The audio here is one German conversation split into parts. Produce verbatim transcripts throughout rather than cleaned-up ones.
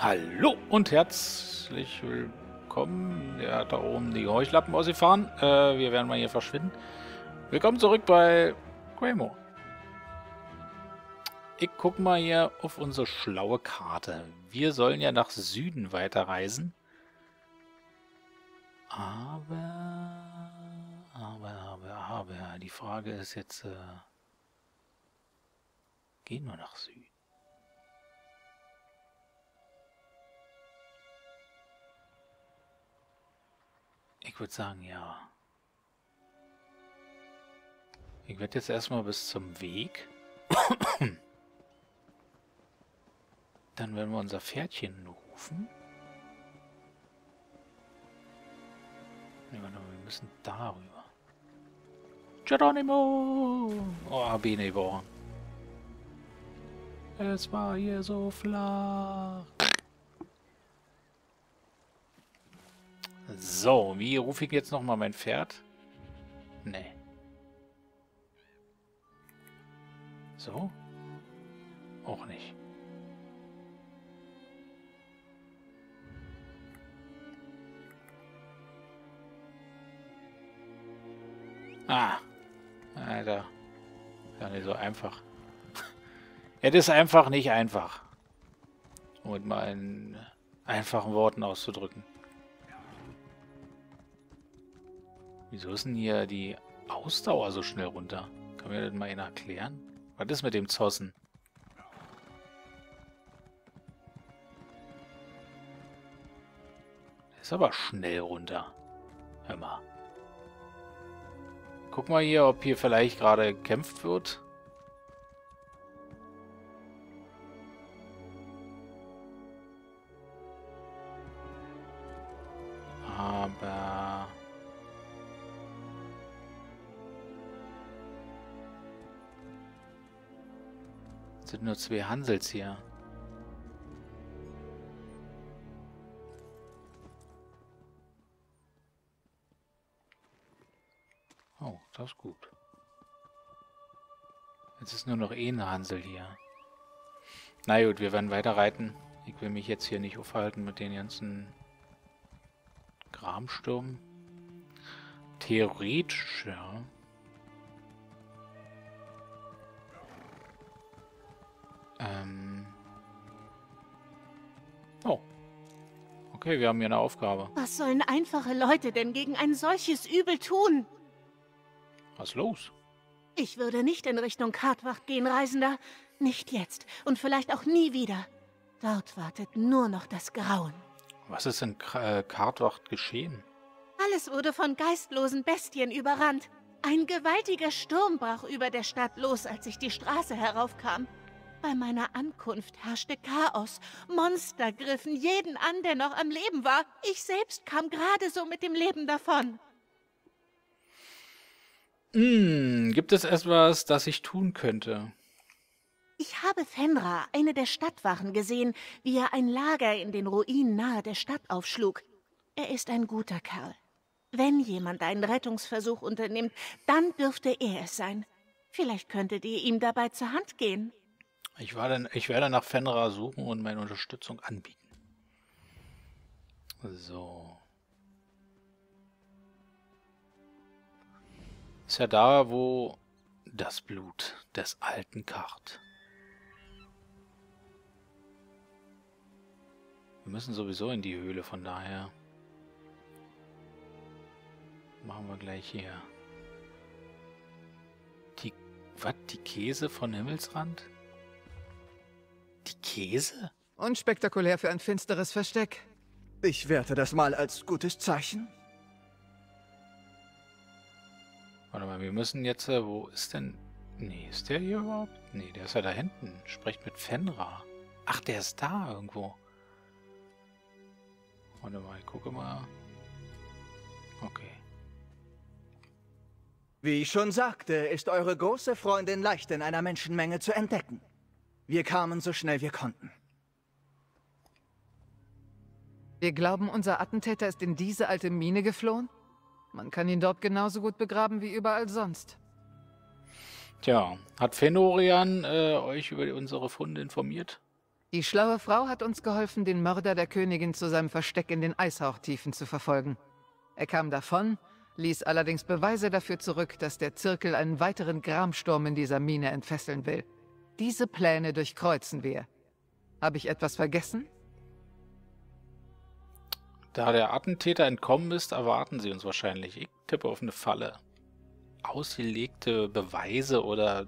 Hallo und herzlich willkommen. Der hat da oben die Heuchlappen ausgefahren. Äh, wir werden mal hier verschwinden. Willkommen zurück bei Greymoor. Ich guck mal hier auf unsere schlaue Karte. Wir sollen ja nach Süden weiterreisen. Aber, aber, aber, aber, die Frage ist jetzt, äh, gehen wir nach Süden? Ich würde sagen, ja. Ich werde jetzt erstmal bis zum Weg. Dann werden wir unser Pferdchen rufen. Nee, warte mal, wir müssen darüber. Geronimo! Oh, hab ich nicht gebraucht. Es war hier so flach. So, wie rufe ich jetzt nochmal mein Pferd? Nee. So? Auch nicht. Ah. Alter. Ja, nicht so einfach. Es ist einfach nicht einfach. Um es mal in einfachen Worten auszudrücken. Wieso ist denn hier die Ausdauer so schnell runter? Kann mir das mal einer erklären? Was ist mit dem Zossen? Der ist aber schnell runter. Hör mal. Guck mal hier, ob hier vielleicht gerade gekämpft wird. Aber... es sind nur zwei Hansels hier. Oh, das ist gut. Jetzt ist nur noch eh eine Hansel hier. Na gut, wir werden weiter reiten. Ich will mich jetzt hier nicht aufhalten mit den ganzen Gramstürmen. Theoretisch, ja. Ähm. Oh. Okay, wir haben hier eine Aufgabe. Was sollen einfache Leute denn gegen ein solches Übel tun? Was ist los? Ich würde nicht in Richtung Kartwacht gehen, Reisender. Nicht jetzt und vielleicht auch nie wieder. Dort wartet nur noch das Grauen. Was ist in K äh, Kartwacht geschehen? Alles wurde von geistlosen Bestien überrannt. Ein gewaltiger Sturm brach über der Stadt los, als ich die Straße heraufkam. Bei meiner Ankunft herrschte Chaos. Monster griffen jeden an, der noch am Leben war. Ich selbst kam gerade so mit dem Leben davon. Hm, gibt es etwas, das ich tun könnte? Ich habe Fenra, eine der Stadtwachen, gesehen, wie er ein Lager in den Ruinen nahe der Stadt aufschlug. Er ist ein guter Kerl. Wenn jemand einen Rettungsversuch unternimmt, dann dürfte er es sein. Vielleicht könntet ihr ihm dabei zur Hand gehen. Ich, war dann, ich werde nach Fenra suchen und meine Unterstützung anbieten. So. Ist ja da, wo das Blut des alten Kart. Wir müssen sowieso in die Höhle, von daher machen wir gleich hier. Die, was? Die Käse von Himmelsrand? Die Käse? Unspektakulär für ein finsteres Versteck. Ich werte das mal als gutes Zeichen. Warte mal, wir müssen jetzt, äh, wo ist denn... Nee, ist der hier überhaupt? Nee, der ist ja da hinten. Sprecht mit Fenra. Ach, der ist da irgendwo. Warte mal, ich gucke mal. Okay. Wie ich schon sagte, ist eure große Freundin leicht in einer Menschenmenge zu entdecken. Wir kamen so schnell wir konnten. Wir glauben, unser Attentäter ist in diese alte Mine geflohen? Man kann ihn dort genauso gut begraben wie überall sonst. Tja, hat Fenorian äh, euch über unsere Funde informiert? Die schlaue Frau hat uns geholfen, den Mörder der Königin zu seinem Versteck in den Eishauchtiefen zu verfolgen. Er kam davon, ließ allerdings Beweise dafür zurück, dass der Zirkel einen weiteren Gramsturm in dieser Mine entfesseln will. Diese Pläne durchkreuzen wir. Habe ich etwas vergessen? Da der Attentäter entkommen ist, erwarten sie uns wahrscheinlich. Ich tippe auf eine Falle. Ausgelegte Beweise oder...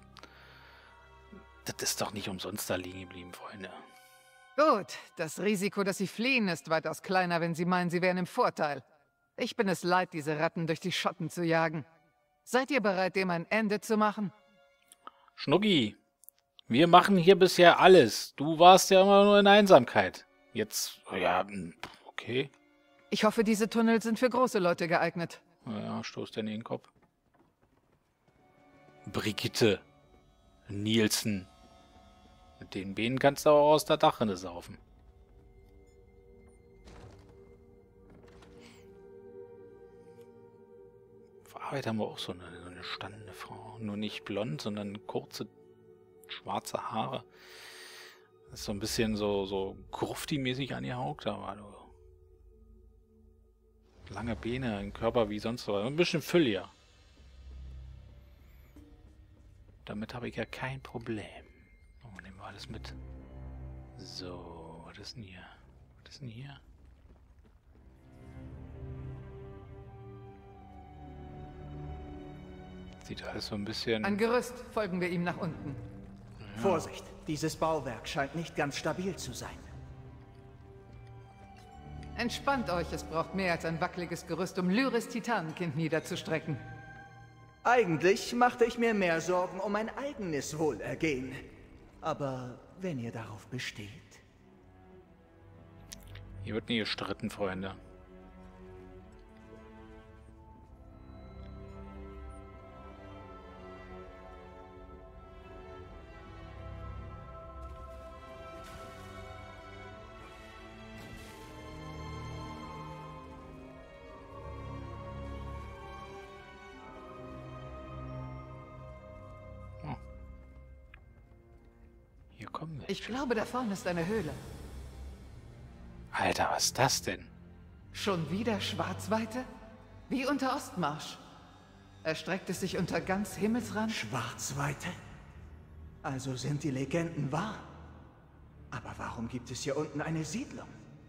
Das ist doch nicht umsonst da liegen geblieben, Freunde. Gut, das Risiko, dass sie fliehen, ist weitaus kleiner, wenn sie meinen, sie wären im Vorteil. Ich bin es leid, diese Ratten durch die Schotten zu jagen. Seid ihr bereit, dem ein Ende zu machen? Schnucki, wir machen hier bisher alles. Du warst ja immer nur in Einsamkeit. Jetzt, ja, okay. Ich hoffe, diese Tunnel sind für große Leute geeignet. Ja, stoßt in den Kopf. Brigitte. Nielsen. Mit den Beinen kannst du auch aus der Dachrinne saufen. Arbeit haben wir auch so eine, so eine standende Frau. Nur nicht blond, sondern kurze, schwarze Haare. Das ist so ein bisschen so, so Grufti-mäßig angehaucht, aber lange Beine, ein Körper wie sonst was. Ein bisschen fülliger. Damit habe ich ja kein Problem. Oh, nehmen wir alles mit. So, was ist denn hier? Was ist denn hier? Sieht alles so ein bisschen... Ein Gerüst, folgen wir ihm nach unten. Ja. Vorsicht, dieses Bauwerk scheint nicht ganz stabil zu sein. Entspannt euch, es braucht mehr als ein wackeliges Gerüst, um Lyris Titanenkind niederzustrecken. Eigentlich machte ich mir mehr Sorgen um mein eigenes Wohlergehen. Aber wenn ihr darauf besteht... Hier wird nie gestritten, Freunde. Ich glaube, da vorne ist eine Höhle. Alter, was ist das denn? Schon wieder Schwarzweite? Wie unter Ostmarsch. Erstreckt es sich unter ganz Himmelsrand? Schwarzweite? Also sind die Legenden wahr. Aber warum gibt es hier unten eine Siedlung?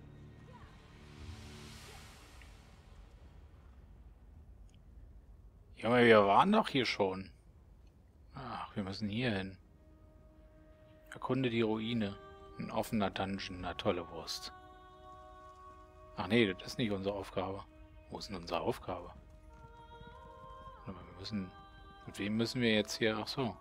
Junge, wir waren doch hier schon. Ach, wir müssen hier hin. Erkunde die Ruine. Ein offener Dungeon, na tolle Wurst. Ach nee, das ist nicht unsere Aufgabe. Wo ist denn unsere Aufgabe? Wir müssen... Mit wem müssen wir jetzt hier... Ach so.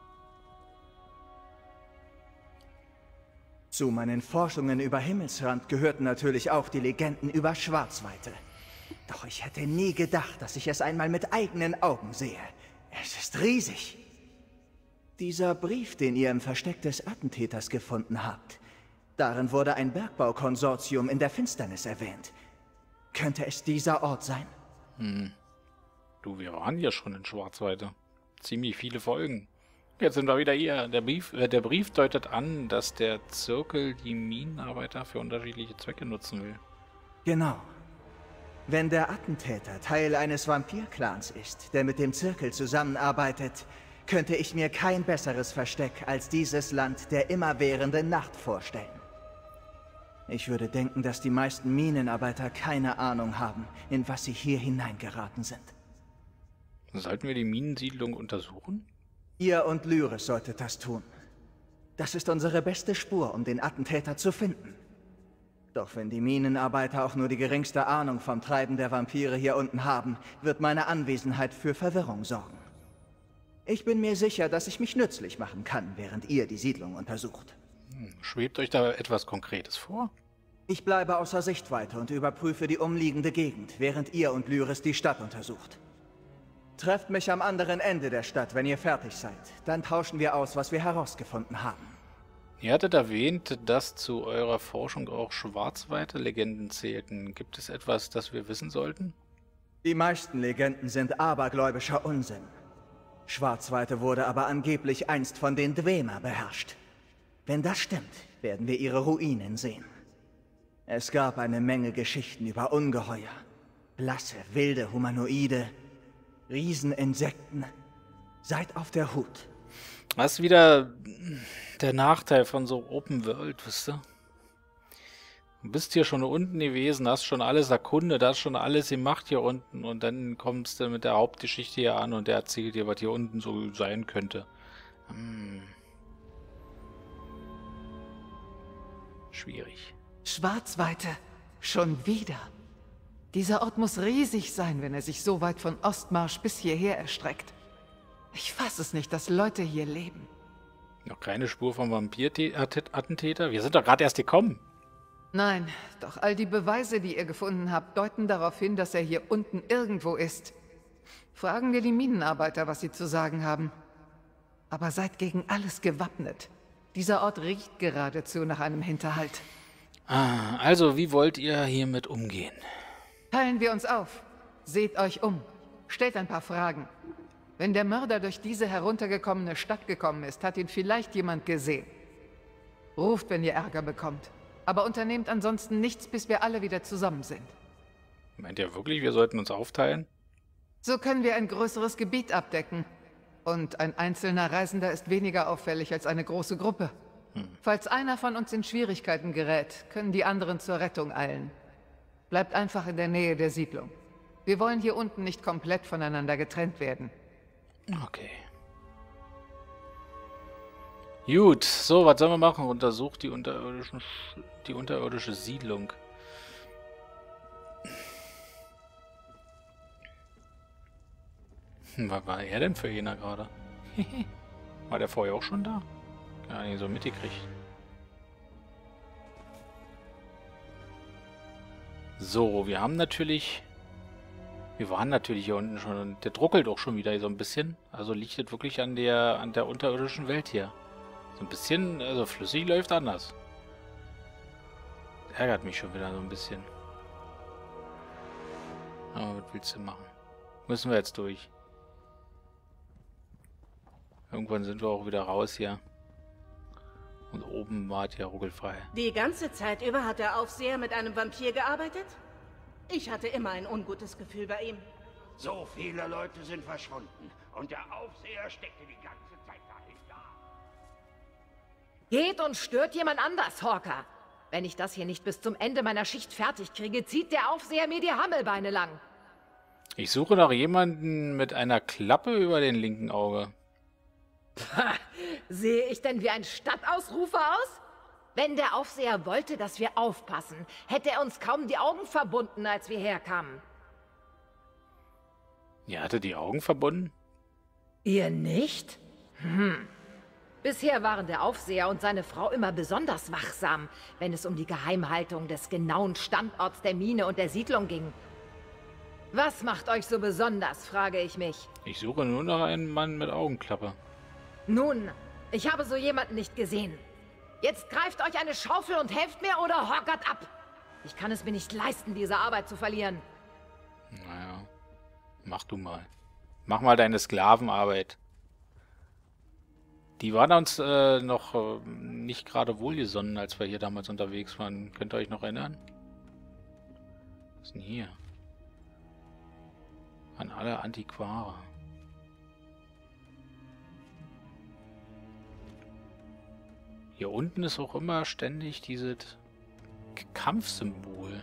Zu meinen Forschungen über Himmelsrand gehörten natürlich auch die Legenden über Schwarzweite. Doch ich hätte nie gedacht, dass ich es einmal mit eigenen Augen sehe. Es ist riesig. Dieser Brief, den ihr im Versteck des Attentäters gefunden habt, darin wurde ein Bergbaukonsortium in der Finsternis erwähnt. Könnte es dieser Ort sein? Hm. Du, wir waren ja schon in Schwarzweite. Ziemlich viele Folgen. Jetzt sind wir wieder hier. Der Brief, äh, der Brief deutet an, dass der Zirkel die Minenarbeiter für unterschiedliche Zwecke nutzen will. Genau. Wenn der Attentäter Teil eines Vampir-Clans ist, der mit dem Zirkel zusammenarbeitet, könnte ich mir kein besseres Versteck als dieses Land der immerwährenden Nacht vorstellen. Ich würde denken, dass die meisten Minenarbeiter keine Ahnung haben, in was sie hier hineingeraten sind. Sollten wir die Minensiedlung untersuchen? Ihr und Lyris solltet das tun. Das ist unsere beste Spur, um den Attentäter zu finden. Doch wenn die Minenarbeiter auch nur die geringste Ahnung vom Treiben der Vampire hier unten haben, wird meine Anwesenheit für Verwirrung sorgen. Ich bin mir sicher, dass ich mich nützlich machen kann, während ihr die Siedlung untersucht. Hm, schwebt euch da etwas Konkretes vor? Ich bleibe außer Sichtweite und überprüfe die umliegende Gegend, während ihr und Lyris die Stadt untersucht. Trefft mich am anderen Ende der Stadt, wenn ihr fertig seid. Dann tauschen wir aus, was wir herausgefunden haben. Ihr hattet erwähnt, dass zu eurer Forschung auch Schwarzweite-Legenden zählten. Gibt es etwas, das wir wissen sollten? Die meisten Legenden sind abergläubischer Unsinn. Schwarzweite wurde aber angeblich einst von den Dwemer beherrscht. Wenn das stimmt, werden wir ihre Ruinen sehen. Es gab eine Menge Geschichten über Ungeheuer, blasse, wilde Humanoide, Rieseninsekten. Seid auf der Hut. Das ist wieder der Nachteil von so Open World, wisst ihr? Du bist hier schon unten gewesen, hast schon alles erkundet, hast schon alles gemacht hier unten und dann kommst du mit der Hauptgeschichte hier an und der erzählt dir, was hier unten so sein könnte. Hm. Schwierig. Schwarzweite. Schon wieder. Dieser Ort muss riesig sein, wenn er sich so weit von Ostmarsch bis hierher erstreckt. Ich fasse es nicht, dass Leute hier leben. Noch keine Spur vom Vampir-Attentäter? Wir sind doch gerade erst gekommen. Nein, doch all die Beweise, die ihr gefunden habt, deuten darauf hin, dass er hier unten irgendwo ist. Fragen wir die Minenarbeiter, was sie zu sagen haben. Aber seid gegen alles gewappnet. Dieser Ort riecht geradezu nach einem Hinterhalt. Ah, also wie wollt ihr hiermit umgehen? Teilen wir uns auf. Seht euch um. Stellt ein paar Fragen. Wenn der Mörder durch diese heruntergekommene Stadt gekommen ist, hat ihn vielleicht jemand gesehen. Ruft, wenn ihr Ärger bekommt. Aber unternehmt ansonsten nichts, bis wir alle wieder zusammen sind. Meint ihr wirklich, wir sollten uns aufteilen? So können wir ein größeres Gebiet abdecken. Und ein einzelner Reisender ist weniger auffällig als eine große Gruppe. Hm. Falls einer von uns in Schwierigkeiten gerät, können die anderen zur Rettung eilen. Bleibt einfach in der Nähe der Siedlung. Wir wollen hier unten nicht komplett voneinander getrennt werden. Okay. Gut, so, was sollen wir machen? Untersucht die, unterirdischen, die unterirdische Siedlung. Hm, was war er denn für jener gerade? War der vorher auch schon da? Gar nicht so mitgekriegt. So, wir haben natürlich... Wir waren natürlich hier unten schon und der druckelt auch schon wieder so ein bisschen. Also liegt das wirklich an der, an der unterirdischen Welt hier. So ein bisschen, also flüssig läuft anders. Das ärgert mich schon wieder so ein bisschen. Aber was willst du machen? Müssen wir jetzt durch. Irgendwann sind wir auch wieder raus hier. Und oben war es ja ruckelfrei. Die ganze Zeit über hat der Aufseher mit einem Vampir gearbeitet? Ich hatte immer ein ungutes Gefühl bei ihm. So viele Leute sind verschwunden und der Aufseher steckte die ganze Zeit dahinter. Geht und stört jemand anders, Hawker. Wenn ich das hier nicht bis zum Ende meiner Schicht fertig kriege, zieht der Aufseher mir die Hammelbeine lang. Ich suche nach jemanden mit einer Klappe über den linken Auge. Pah, sehe ich denn wie ein Stadtausrufer aus? Wenn der Aufseher wollte, dass wir aufpassen, hätte er uns kaum die Augen verbunden, als wir herkamen. Ihr hatte die Augen verbunden? Ihr nicht? Hm. Bisher waren der Aufseher und seine Frau immer besonders wachsam, wenn es um die Geheimhaltung des genauen Standorts der Mine und der Siedlung ging. Was macht euch so besonders, frage ich mich. Ich suche nur nach einem Mann mit Augenklappe. Nun, ich habe so jemanden nicht gesehen. Jetzt greift euch eine Schaufel und helft mir oder hockert ab. Ich kann es mir nicht leisten, diese Arbeit zu verlieren. Naja, mach du mal. Mach mal deine Sklavenarbeit. Die waren uns äh, noch äh, nicht gerade wohlgesonnen, als wir hier damals unterwegs waren. Könnt ihr euch noch erinnern? Was ist denn hier? An alle Antiquare. Hier unten ist auch immer ständig dieses Kampfsymbol.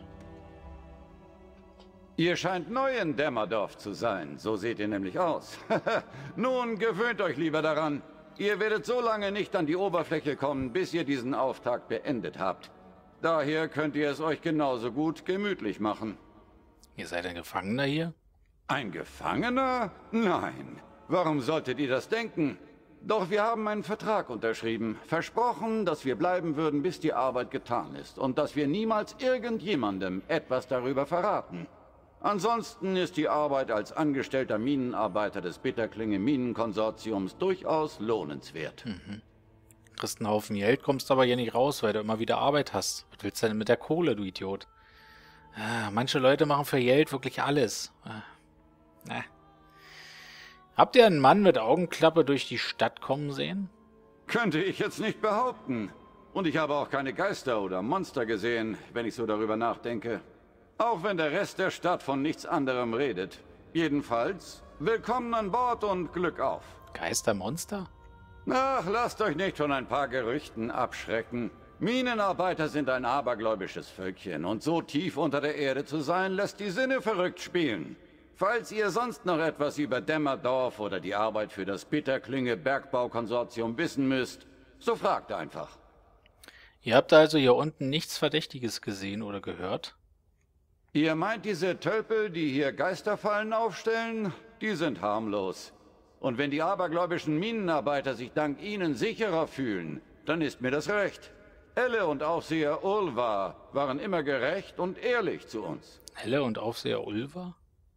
Ihr scheint neu in Dämmerdorf zu sein. So seht ihr nämlich aus. Nun, gewöhnt euch lieber daran. Ihr werdet so lange nicht an die Oberfläche kommen, bis ihr diesen Auftakt beendet habt. Daher könnt ihr es euch genauso gut gemütlich machen. Ihr seid ein Gefangener hier? Ein Gefangener? Nein. Warum solltet ihr das denken? Doch wir haben einen Vertrag unterschrieben. Versprochen, dass wir bleiben würden, bis die Arbeit getan ist. Und dass wir niemals irgendjemandem etwas darüber verraten. Ansonsten ist die Arbeit als angestellter Minenarbeiter des Bitterklinge Minenkonsortiums durchaus lohnenswert. Mhm. Kriegst einen Haufen Geld, kommst aber hier nicht raus, weil du immer wieder Arbeit hast. Was willst du denn mit der Kohle, du Idiot? Ah, manche Leute machen für Geld wirklich alles. Ah. Ah. Habt ihr einen Mann mit Augenklappe durch die Stadt kommen sehen? Könnte ich jetzt nicht behaupten. Und ich habe auch keine Geister oder Monster gesehen, wenn ich so darüber nachdenke. Auch wenn der Rest der Stadt von nichts anderem redet. Jedenfalls, willkommen an Bord und Glück auf. Geistermonster? Ach, lasst euch nicht von ein paar Gerüchten abschrecken. Minenarbeiter sind ein abergläubisches Völkchen und so tief unter der Erde zu sein, lässt die Sinne verrückt spielen. Falls ihr sonst noch etwas über Dämmerdorf oder die Arbeit für das Bitterklinge Bergbaukonsortium wissen müsst, so fragt einfach. Ihr habt also hier unten nichts Verdächtiges gesehen oder gehört? Ihr meint diese Tölpel, die hier Geisterfallen aufstellen? Die sind harmlos. Und wenn die abergläubischen Minenarbeiter sich dank ihnen sicherer fühlen, dann ist mir das recht. Elle und Aufseher Ulva waren immer gerecht und ehrlich zu uns. Elle und Aufseher Ulva?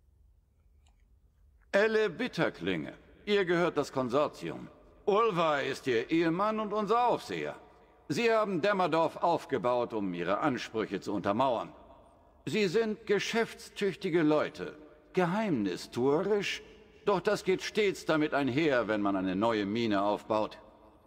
Elle Bitterklinge. Ihr gehört das Konsortium. Ulva ist ihr Ehemann und unser Aufseher. Sie haben Dämmerdorf aufgebaut, um ihre Ansprüche zu untermauern. Sie sind geschäftstüchtige Leute, geheimnistuerisch, doch das geht stets damit einher, wenn man eine neue Mine aufbaut.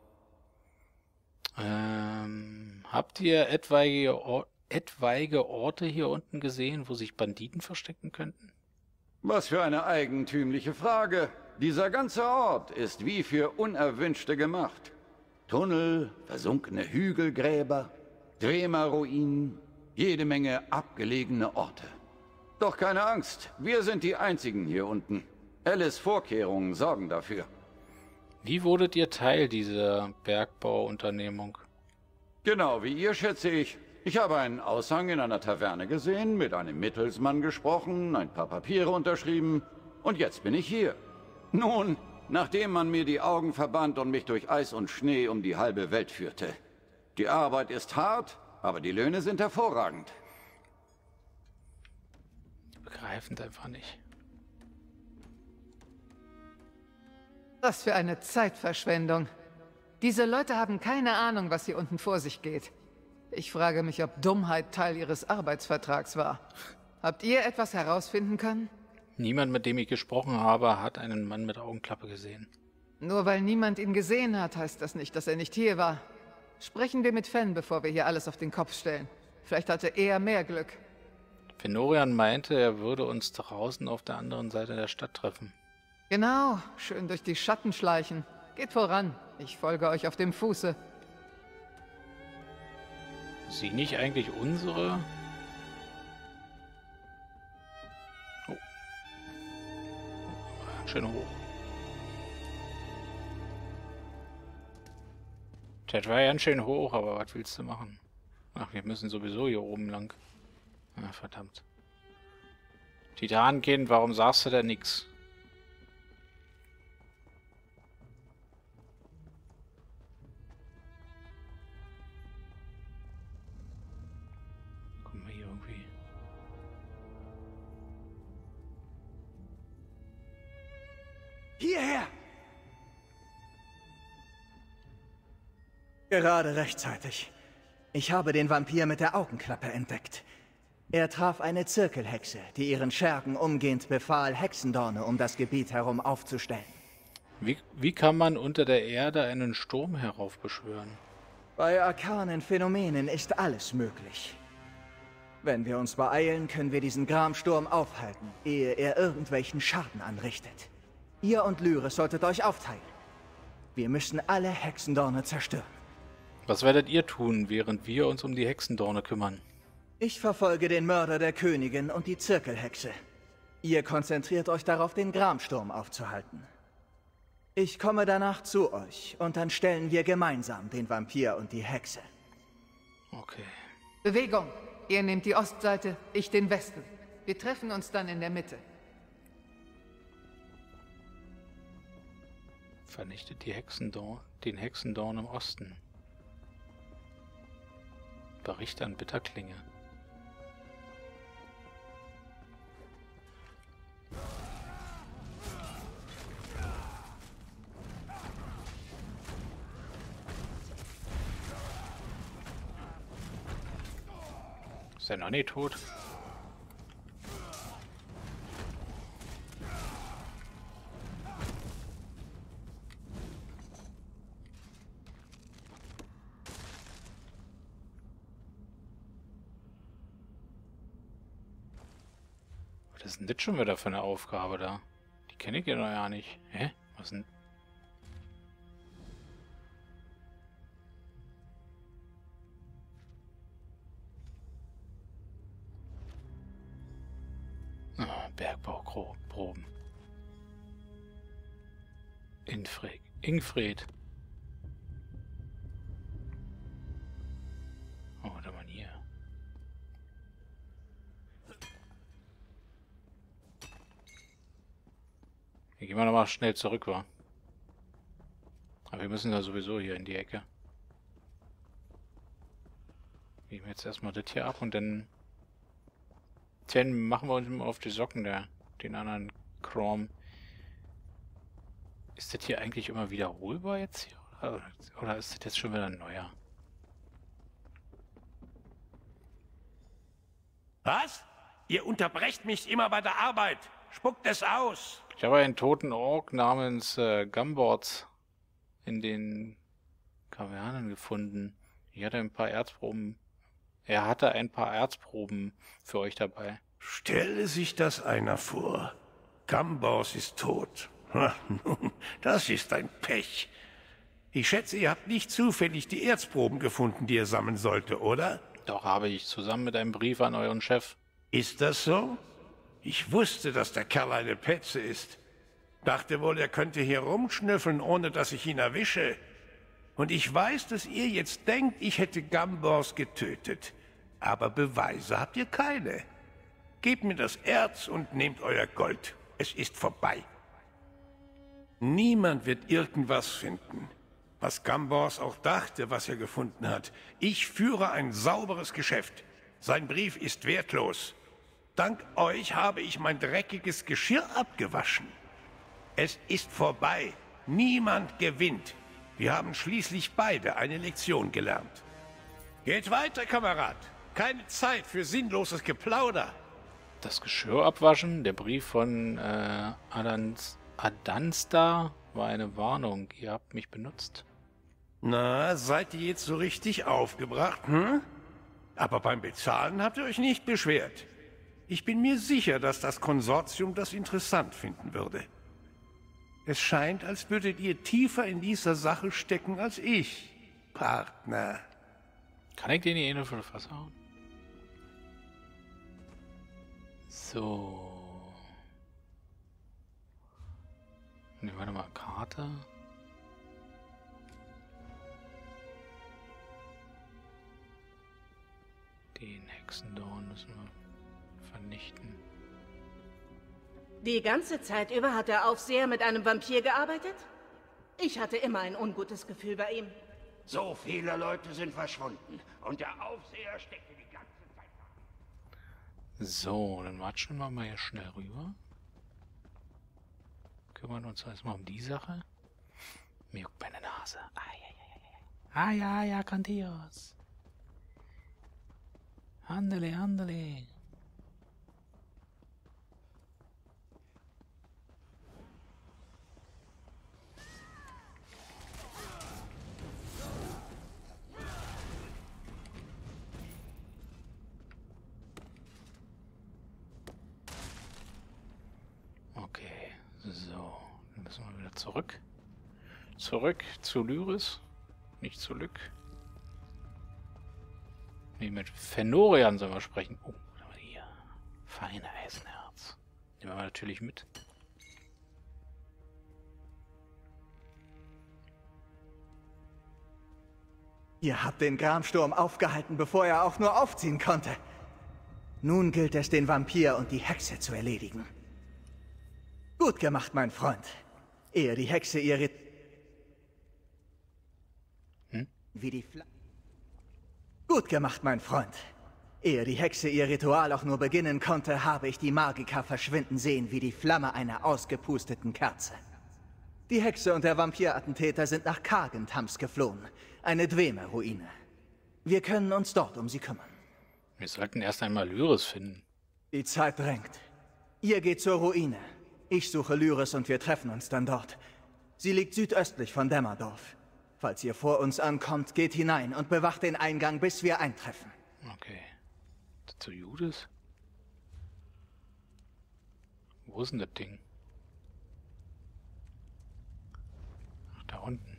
Ähm, habt ihr etwaige, Or etwaige Orte hier unten gesehen, wo sich Banditen verstecken könnten? Was für eine eigentümliche Frage. Dieser ganze Ort ist wie für Unerwünschte gemacht. Tunnel, versunkene Hügelgräber, Drema-Ruinen, jede Menge abgelegene Orte. Doch keine Angst, wir sind die Einzigen hier unten. Elles Vorkehrungen sorgen dafür. Wie wurdet ihr Teil dieser Bergbauunternehmung? Genau wie ihr, schätze ich. Ich habe einen Aushang in einer Taverne gesehen, mit einem Mittelsmann gesprochen, ein paar Papiere unterschrieben und jetzt bin ich hier. Nun, nachdem man mir die Augen verband und mich durch Eis und Schnee um die halbe Welt führte. Die Arbeit ist hart, aber die Löhne sind hervorragend. Begreifend einfach nicht. Was für eine Zeitverschwendung. Diese Leute haben keine Ahnung, was hier unten vor sich geht. Ich frage mich, ob Dummheit Teil ihres Arbeitsvertrags war. Habt ihr etwas herausfinden können? Niemand, mit dem ich gesprochen habe, hat einen Mann mit Augenklappe gesehen. Nur weil niemand ihn gesehen hat, heißt das nicht, dass er nicht hier war. Sprechen wir mit Fenn, bevor wir hier alles auf den Kopf stellen. Vielleicht hatte er mehr Glück. Fenorian meinte, er würde uns draußen auf der anderen Seite der Stadt treffen. Genau, schön durch die Schatten schleichen. Geht voran, ich folge euch auf dem Fuße. Sie nicht eigentlich unsere? Oh. Schön hoch. Das war ganz schön hoch, aber was willst du machen? Ach, wir müssen sowieso hier oben lang. Ah, verdammt. Titankind, warum sagst du da nix? Kommen wir hier irgendwie... Hierher! Gerade rechtzeitig. Ich habe den Vampir mit der Augenklappe entdeckt. Er traf eine Zirkelhexe, die ihren Schergen umgehend befahl, Hexendorne um das Gebiet herum aufzustellen. Wie, wie kann man unter der Erde einen Sturm heraufbeschwören? Bei arkanen Phänomenen ist alles möglich. Wenn wir uns beeilen, können wir diesen Gramsturm aufhalten, ehe er irgendwelchen Schaden anrichtet. Ihr und Lyris solltet euch aufteilen. Wir müssen alle Hexendorne zerstören. Was werdet ihr tun, während wir uns um die Hexendorne kümmern? Ich verfolge den Mörder der Königin und die Zirkelhexe. Ihr konzentriert euch darauf, den Gramsturm aufzuhalten. Ich komme danach zu euch und dann stellen wir gemeinsam den Vampir und die Hexe. Okay. Bewegung! Ihr nehmt die Ostseite, ich den Westen. Wir treffen uns dann in der Mitte. Vernichtet die Hexendorn, den Hexendorn im Osten. Bericht an Bitterklinge. Ist er noch nicht tot? ist denn das schon wieder für eine Aufgabe da? Die kenne ich ja noch ja nicht. Hä? Was denn? Oh, Bergbauproben. Infred. Ingfred. Oh, warte mal hier. Hier gehen wir nochmal schnell zurück, wa? Aber wir müssen da sowieso hier in die Ecke. Gehen wir jetzt erstmal das hier ab und dann... Dann machen wir uns mal auf die Socken da. Den anderen Chrome. Ist das hier eigentlich immer wiederholbar jetzt hier? Oder, oder ist das jetzt schon wieder ein neuer? Was? Ihr unterbrecht mich immer bei der Arbeit. Spuckt es aus. Ich habe einen toten Ork namens äh, Gumboards in den Kavernen gefunden. Ich hatte ein paar Erzproben. Er hatte ein paar Erzproben für euch dabei. Stelle sich das einer vor. Gumboards ist tot. Ach, nun, das ist ein Pech. Ich schätze, ihr habt nicht zufällig die Erzproben gefunden, die ihr sammeln sollte, oder? Doch, habe ich, zusammen mit einem Brief an euren Chef. Ist das so? Ich wusste, dass der Kerl eine Petze ist. Dachte wohl, er könnte hier rumschnüffeln, ohne dass ich ihn erwische. Und ich weiß, dass ihr jetzt denkt, ich hätte Gumboards getötet. Aber Beweise habt ihr keine. Gebt mir das Erz und nehmt euer Gold. Es ist vorbei. Niemand wird irgendwas finden. Was Gumboards auch dachte, was er gefunden hat. Ich führe ein sauberes Geschäft. Sein Brief ist wertlos. Dank euch habe ich mein dreckiges Geschirr abgewaschen. Es ist vorbei. Niemand gewinnt. Wir haben schließlich beide eine Lektion gelernt. Geht weiter, Kamerad. Keine Zeit für sinnloses Geplauder. Das Geschirr abwaschen, der Brief von äh, Adans, Adanstar war eine Warnung. Ihr habt mich benutzt. Na, seid ihr jetzt so richtig aufgebracht, hm? Aber beim Bezahlen habt ihr euch nicht beschwert. Ich bin mir sicher, dass das Konsortium das interessant finden würde. Es scheint, als würdet ihr tiefer in dieser Sache stecken als ich, Partner. Kann ich den hier in die Fass hauen? So. Ne, warte mal, Karte. Den Hexendorn müssen wir vernichten. Die ganze Zeit über hat der Aufseher mit einem Vampir gearbeitet? Ich hatte immer ein ungutes Gefühl bei ihm. So viele Leute sind verschwunden und der Aufseher steckte die ganze Zeit da. So, dann watschen wir mal hier schnell rüber. Kümmern uns erstmal um die Sache. Mir juckt meine Nase. Ah, ja, ja, Cantios. Handele, handele. Okay, so. Dann müssen wir wieder zurück. Zurück zu Lyris. Nicht zu Lück. Nee, mit Fenorian sollen wir sprechen. Oh, was haben wir hier? Feine Eisenherz. Nehmen wir natürlich mit. Ihr habt den Gramsturm aufgehalten, bevor er auch nur aufziehen konnte. Nun gilt es, den Vampir und die Hexe zu erledigen. Gut gemacht, mein Freund. Ehe die Hexe ihre... Hm? Wie die Fla Gut gemacht, mein Freund. Ehe die Hexe ihr Ritual auch nur beginnen konnte, habe ich die Magiker verschwinden sehen wie die Flamme einer ausgepusteten Kerze. Die Hexe und der Vampirattentäter sind nach Kargentams geflohen. Eine Dwemer-Ruine. Wir können uns dort um sie kümmern. Wir sollten erst einmal Lyris finden. Die Zeit drängt. Ihr geht zur Ruine. Ich suche Lyris und wir treffen uns dann dort. Sie liegt südöstlich von Dämmerdorf. Falls ihr vor uns ankommt, geht hinein und bewacht den Eingang, bis wir eintreffen. Okay. Zu Judas? Wo ist denn das Ding? Ach, da unten.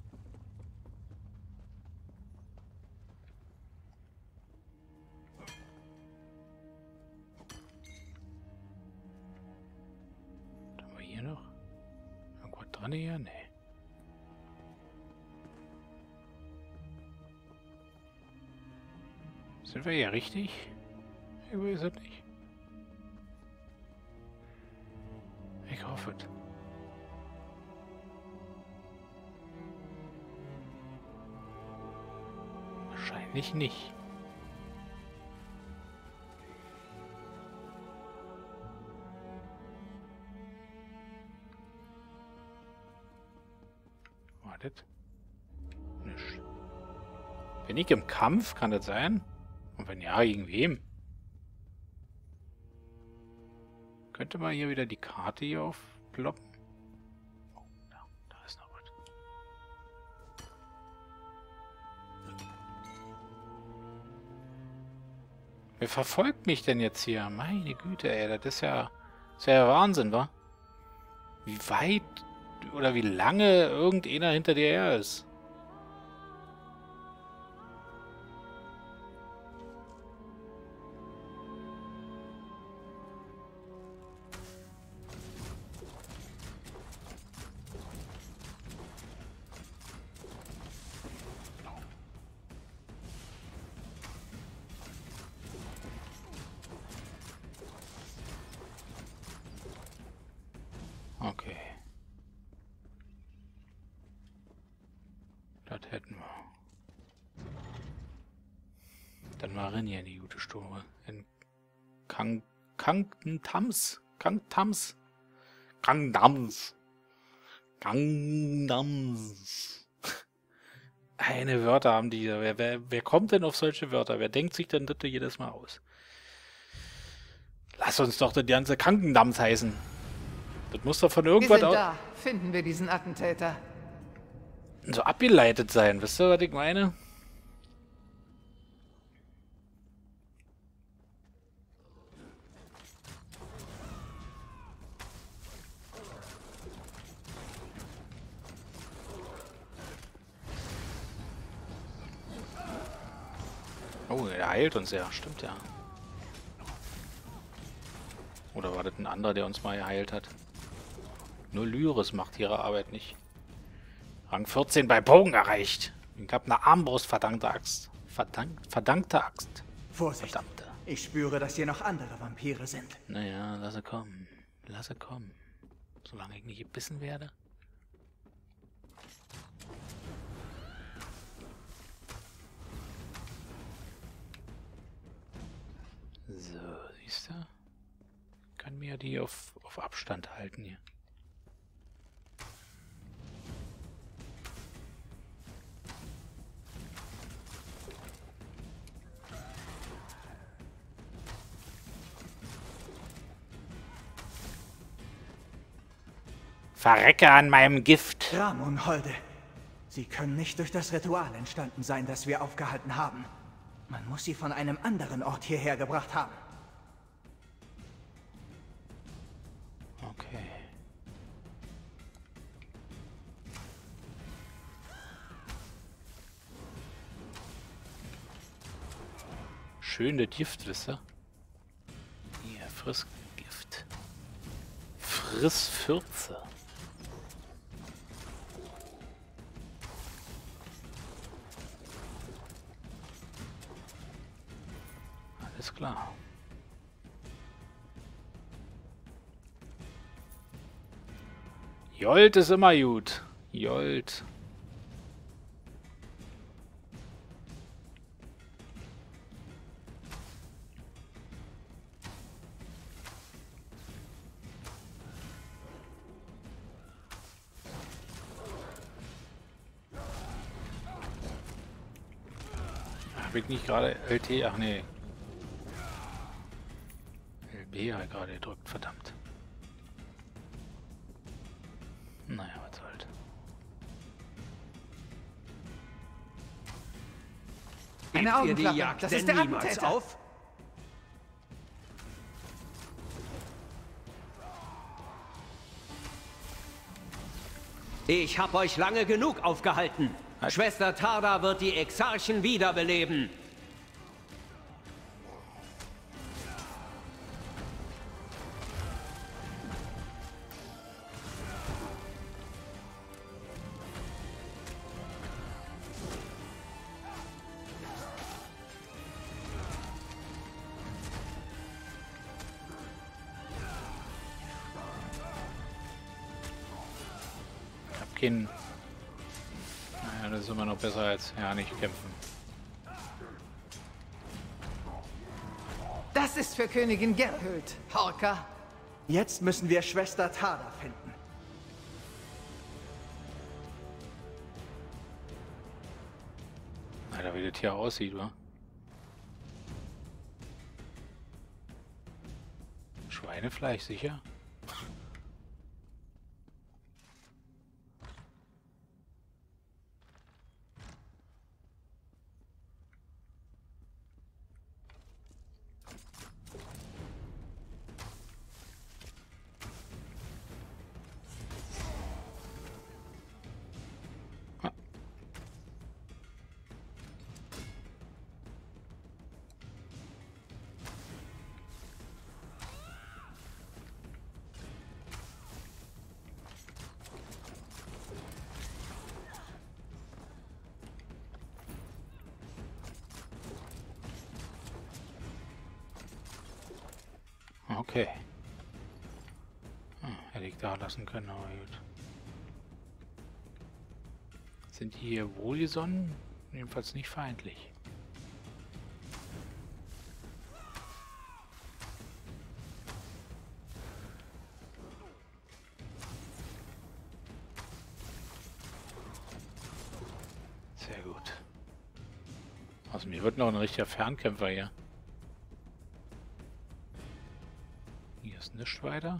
Was haben wir hier noch? Irgendwas dran hier? Nee. Sind wir hier richtig? Ich weiß es nicht. Ich hoffe es. Wahrscheinlich nicht. Wartet. Nicht. Bin ich im Kampf? Kann das sein? Und wenn ja, gegen wem? Könnte mal hier wieder die Karte hier aufploppen? Oh, da, da ist noch was. Wer verfolgt mich denn jetzt hier? Meine Güte, ey, das ist ja, das ist ja Wahnsinn, wa? Wie weit oder wie lange irgendeiner hinter dir her ist. Okay. Das hätten wir. Dann waren hier die gute Stunde. In Kang... Kangtams. Kangtams. Kangtams. Kangtams. Eine Wörter haben die. Wer, wer, wer kommt denn auf solche Wörter? Wer denkt sich denn das jedes Mal aus? Lass uns doch das ganze Kangtams heißen. Das muss doch von irgendwas aus... da. Finden wir diesen Attentäter. So abgeleitet sein. Wisst ihr, was ich meine? Oh, er heilt uns ja. Stimmt ja. Oder war das ein anderer, der uns mal geheilt hat? Nur Lyris macht ihre Arbeit nicht. Rang vierzehn bei Bogen erreicht. Ich hab eine Armbrust, verdankte Axt. Verdank, verdankte Axt. Vorsicht. Verdammte. Ich spüre, dass hier noch andere Vampire sind. Naja, lasse kommen. Lasse kommen. Solange ich nicht gebissen werde. So, siehst du? Kann mir die auf, auf Abstand halten hier. Verrecke an meinem Gift. Ramon, Holde. Sie können nicht durch das Ritual entstanden sein, das wir aufgehalten haben. Man muss sie von einem anderen Ort hierher gebracht haben. Okay. Schöne Gift, wisst ihr? Hier, Frissgift. Frissfürze. Alles klar. Jolt ist immer gut. Jolt. Hab ich nicht gerade L T? Ach nee. L B hat gerade gedrückt, verdammt. Naja, was soll's. Eine Augenklappe. Das ist der Attentäter. Auf? Ich habe euch lange genug aufgehalten. Schwester Tarda wird die Exarchen wiederbeleben. Kein... Naja, das ist immer noch besser als ja nicht kämpfen. Das ist für Königin Gerhuld, Horka. Jetzt müssen wir Schwester Tarda finden. Alter, wie das hier aussieht, wa? Schweinefleisch, sicher? Okay. Hm, hätte ich da lassen können, aber gut. Sind die hier wohlgesonnen? Jedenfalls nicht feindlich. Sehr gut. Aus mir wird noch ein richtiger Fernkämpfer hier. Hier ist nichts weiter.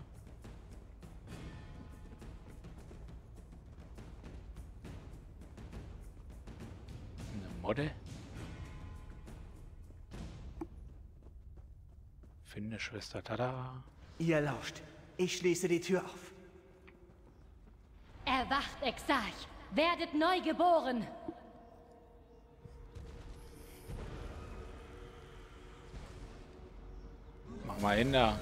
Eine Modde. Finde Schwester Tarda. Ihr lauscht. Ich schließe die Tür auf. Erwacht, Exarch! Werdet neu geboren! Mach mal hin da.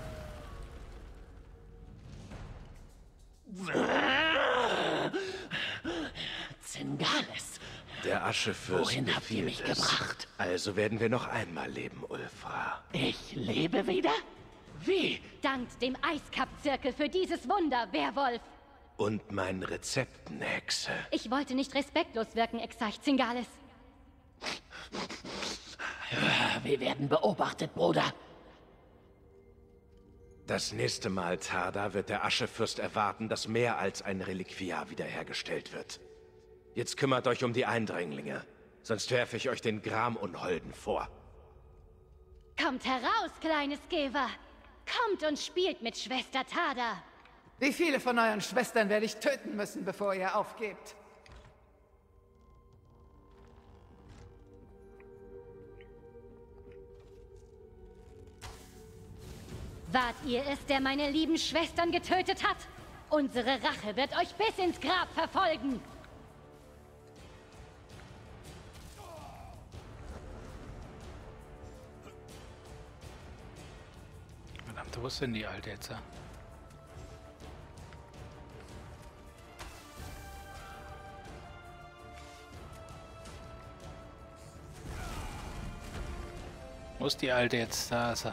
Zingales. Der Aschefürst Wohin habt ihr mich es. gebracht? Also werden wir noch einmal leben, Ulfra. Ich lebe wieder? Wie? Dankt dem Eiskap-Zirkel für dieses Wunder, Werwolf. Und meinen Rezepten, Hexe. Ich wollte nicht respektlos wirken, Exarch Zingales. Wir werden beobachtet, Bruder. Das nächste Mal, Tarda, wird der Aschefürst erwarten, dass mehr als ein Reliquiar wiederhergestellt wird. Jetzt kümmert euch um die Eindringlinge, sonst werfe ich euch den Gramunholden vor. Kommt heraus, kleines Gewer. Kommt und spielt mit Schwester Tarda. Wie viele von euren Schwestern werde ich töten müssen, bevor ihr aufgebt? Wart ihr es, der meine lieben Schwestern getötet hat? Unsere Rache wird euch bis ins Grab verfolgen. Verdammt, wo ist denn die Alte jetzt? Wo ist die Alte jetzt? Da ist er.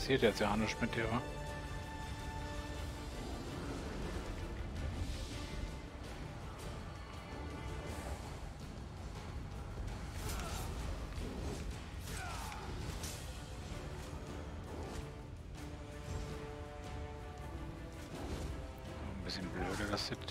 passiert jetzt ja nichts mit dir, wa? Ein bisschen blöde, das sieht.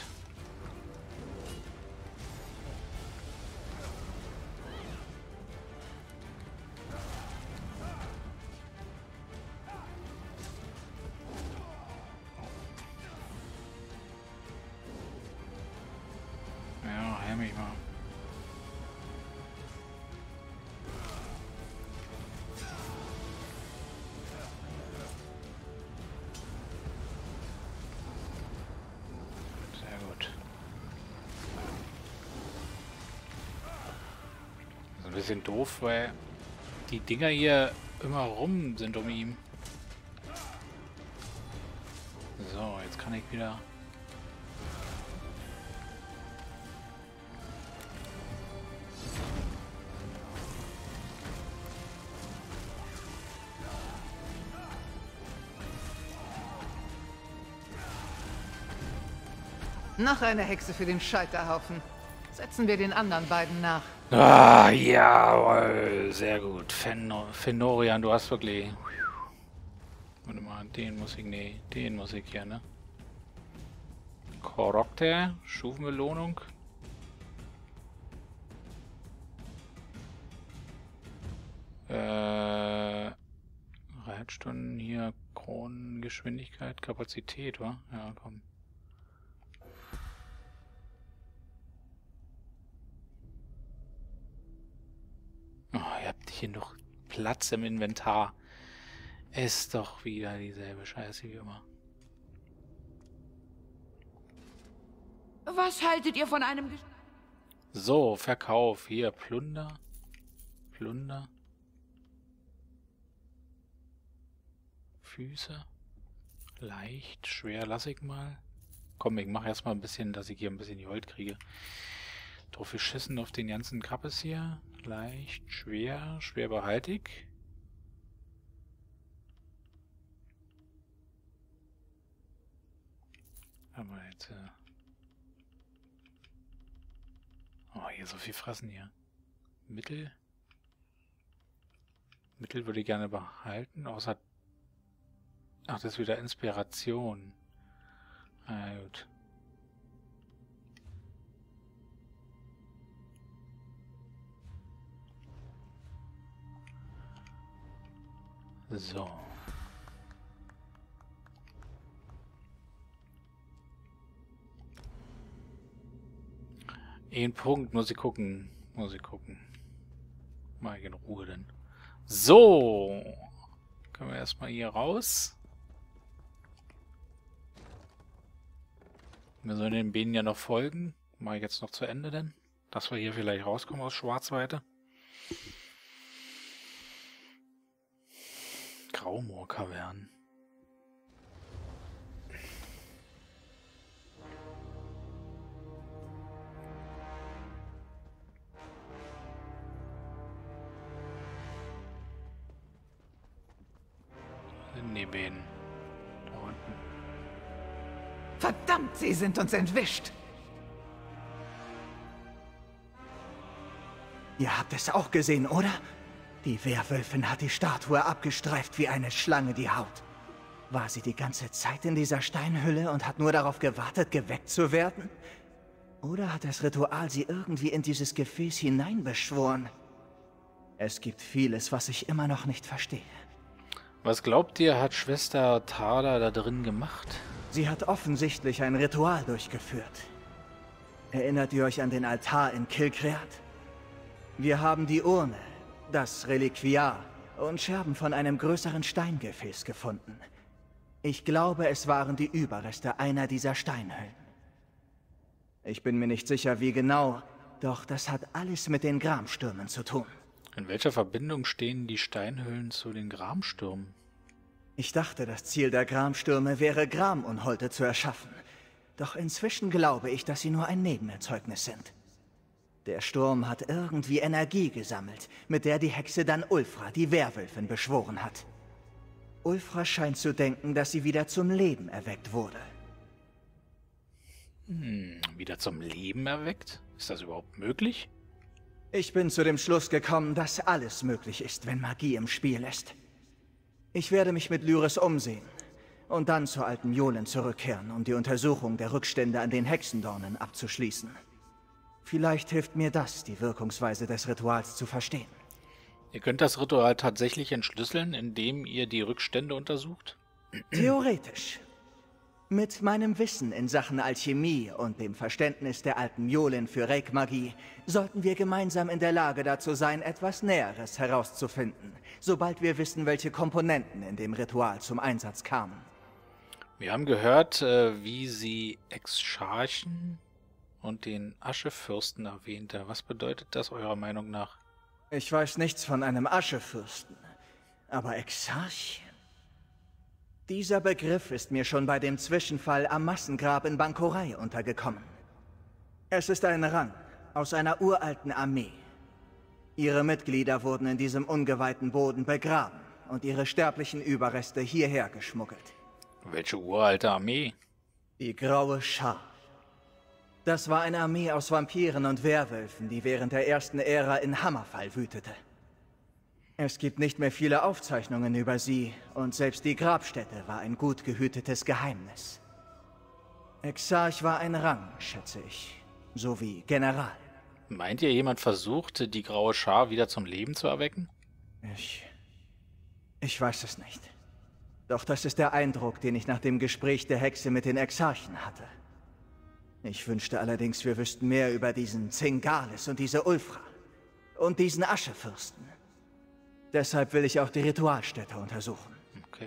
Mich mal. Sehr gut. Das ist ein bisschen doof, weil die Dinger hier immer rum sind um ihn. So, jetzt kann ich wieder... Noch eine Hexe für den Scheiterhaufen. Setzen wir den anderen beiden nach. Ah, jawohl. Sehr gut. Fen Fenorian, du hast wirklich... Warte mal, den muss ich... Nee, den muss ich hier, ne? Korokter, Stufenbelohnung. Äh... Reitstunden hier, Kronengeschwindigkeit, Kapazität, wa? Ja, komm. Oh, ihr habt hier noch Platz im Inventar. Ist doch wieder dieselbe Scheiße wie immer. Was haltet ihr von einem... So, Verkauf. Hier, Plunder. Plunder. Füße. Leicht, schwer lasse ich mal. Komm, ich mache erstmal ein bisschen, dass ich hier ein bisschen die Gold kriege. Drauf geschissen auf den ganzen Kappes hier. Leicht, schwer, schwer behalte ich. Aber jetzt... Äh oh, hier so viel fressen hier. Mittel. Mittel würde ich gerne behalten, außer... Ach, das ist wieder Inspiration. Ah, gut. So. Ein Punkt, muss ich gucken. Muss ich gucken. Mal in Ruhe denn. So. Können wir erstmal hier raus. Wir sollen den Bienen ja noch folgen. Mache ich jetzt noch zu Ende denn. Dass wir hier vielleicht rauskommen aus Schwarzweite. Graumoor-Kavernen. Die Bienen. Da unten. Verdammt, sie sind uns entwischt. Ihr habt es auch gesehen, oder? Die Werwölfin hat die Statue abgestreift wie eine Schlange die Haut. War sie die ganze Zeit in dieser Steinhülle und hat nur darauf gewartet, geweckt zu werden? Oder hat das Ritual sie irgendwie in dieses Gefäß hineinbeschworen? Es gibt vieles, was ich immer noch nicht verstehe. Was glaubt ihr, hat Schwester Tarda da drin gemacht? Sie hat offensichtlich ein Ritual durchgeführt. Erinnert ihr euch an den Altar in Kilkreat? Wir haben die Urne, das Reliquiar und Scherben von einem größeren Steingefäß gefunden. Ich glaube, es waren die Überreste einer dieser Steinhüllen. Ich bin mir nicht sicher, wie genau, doch das hat alles mit den Gramstürmen zu tun. In welcher Verbindung stehen die Steinhüllen zu den Gramstürmen? Ich dachte, das Ziel der Gramstürme wäre, Gramunholde zu erschaffen. Doch inzwischen glaube ich, dass sie nur ein Nebenerzeugnis sind. Der Sturm hat irgendwie Energie gesammelt, mit der die Hexe dann Ulfra, die Werwölfin, beschworen hat. Ulfra scheint zu denken, dass sie wieder zum Leben erweckt wurde. Hm, wieder zum Leben erweckt? Ist das überhaupt möglich? Ich bin zu dem Schluss gekommen, dass alles möglich ist, wenn Magie im Spiel ist. Ich werde mich mit Lyris umsehen und dann zur alten Mjolen zurückkehren, um die Untersuchung der Rückstände an den Hexendornen abzuschließen. Vielleicht hilft mir das, die Wirkungsweise des Rituals zu verstehen. Ihr könnt das Ritual tatsächlich entschlüsseln, indem ihr die Rückstände untersucht? Theoretisch. Mit meinem Wissen in Sachen Alchemie und dem Verständnis der alten Mjolen für Reikmagie sollten wir gemeinsam in der Lage dazu sein, etwas Näheres herauszufinden, sobald wir wissen, welche Komponenten in dem Ritual zum Einsatz kamen. Wir haben gehört, äh, wie sie Exarchen und den Aschefürsten erwähnte. Was bedeutet das eurer Meinung nach? Ich weiß nichts von einem Aschefürsten, aber Exarchen? Dieser Begriff ist mir schon bei dem Zwischenfall am Massengrab in Bankorei untergekommen. Es ist ein Rang aus einer uralten Armee. Ihre Mitglieder wurden in diesem ungeweihten Boden begraben und ihre sterblichen Überreste hierher geschmuggelt. Welche uralte Armee? Die Graue Schar. Das war eine Armee aus Vampiren und Werwölfen, die während der ersten Ära in Hammerfall wütete. Es gibt nicht mehr viele Aufzeichnungen über sie, und selbst die Grabstätte war ein gut gehütetes Geheimnis. Exarch war ein Rang, schätze ich, sowie General. Meint ihr, jemand versuchte, die Graue Schar wieder zum Leben zu erwecken? Ich... ich weiß es nicht. Doch das ist der Eindruck, den ich nach dem Gespräch der Hexe mit den Exarchen hatte. Ich wünschte allerdings, wir wüssten mehr über diesen Zingales und diese Ulfra. Und diesen Aschefürsten. Deshalb will ich auch die Ritualstätte untersuchen. Okay.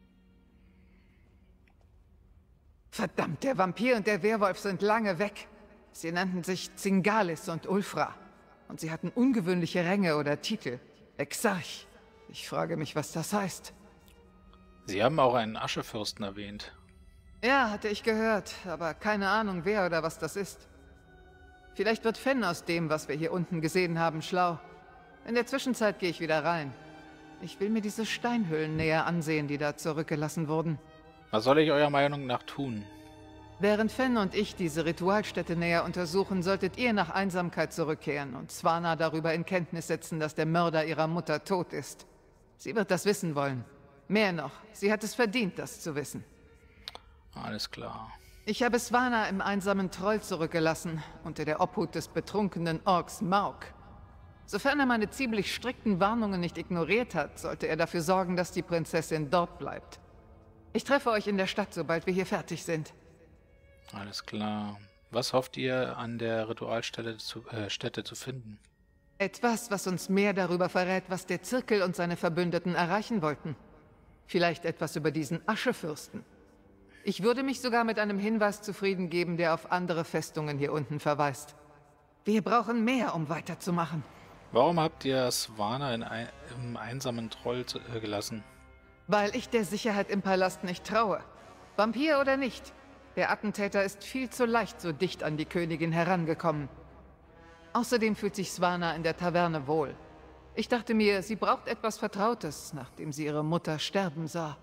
Verdammt, der Vampir und der Werwolf sind lange weg. Sie nannten sich Zingalis und Ulfra. Und sie hatten ungewöhnliche Ränge oder Titel. Exarch. Ich frage mich, was das heißt. Sie haben auch einen Aschefürsten erwähnt. Ja, hatte ich gehört, aber keine Ahnung, wer oder was das ist. Vielleicht wird Fenn aus dem, was wir hier unten gesehen haben, schlau. In der Zwischenzeit gehe ich wieder rein. Ich will mir diese Steinhöhlen näher ansehen, die da zurückgelassen wurden. Was soll ich eurer Meinung nach tun? Während Fenn und ich diese Ritualstätte näher untersuchen, solltet ihr nach Einsamkeit zurückkehren und Swana darüber in Kenntnis setzen, dass der Mörder ihrer Mutter tot ist. Sie wird das wissen wollen. Mehr noch, sie hat es verdient, das zu wissen. Alles klar. Ich habe Swana im einsamen Troll zurückgelassen, unter der Obhut des betrunkenen Orks Mauk. Sofern er meine ziemlich strikten Warnungen nicht ignoriert hat, sollte er dafür sorgen, dass die Prinzessin dort bleibt. Ich treffe euch in der Stadt, sobald wir hier fertig sind. Alles klar. Was hofft ihr, an der Ritualstätte zu, äh, Stätte zu finden? Etwas, was uns mehr darüber verrät, was der Zirkel und seine Verbündeten erreichen wollten. Vielleicht etwas über diesen Aschefürsten. Ich würde mich sogar mit einem Hinweis zufrieden geben, der auf andere Festungen hier unten verweist. Wir brauchen mehr, um weiterzumachen. Warum habt ihr Swana in ein, im einsamen Troll zu, äh, gelassen? Weil ich der Sicherheit im Palast nicht traue. Vampir oder nicht, der Attentäter ist viel zu leicht so dicht an die Königin herangekommen. Außerdem fühlt sich Swana in der Taverne wohl. Ich dachte mir, sie braucht etwas Vertrautes, nachdem sie ihre Mutter sterben sah.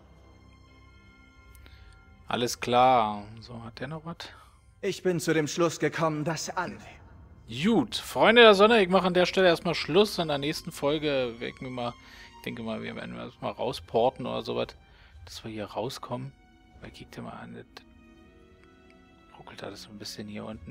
Alles klar. So, hat der noch was? Ich bin zu dem Schluss gekommen, dass alle... Gut, Freunde der Sonne, ich mache an der Stelle erstmal Schluss. In der nächsten Folge werden wir mal, ich denke mal, wir werden das mal rausporten oder sowas, dass wir hier rauskommen. Weil kickt ihr mal an, das ruckelt alles so ein bisschen hier unten.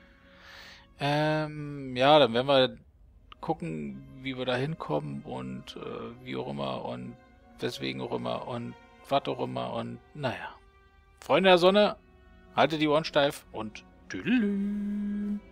Ähm, ja, dann werden wir gucken, wie wir da hinkommen und äh, wie auch immer und weswegen auch immer und was auch immer und naja. Freunde der Sonne, haltet die Ohren steif und tüdelü.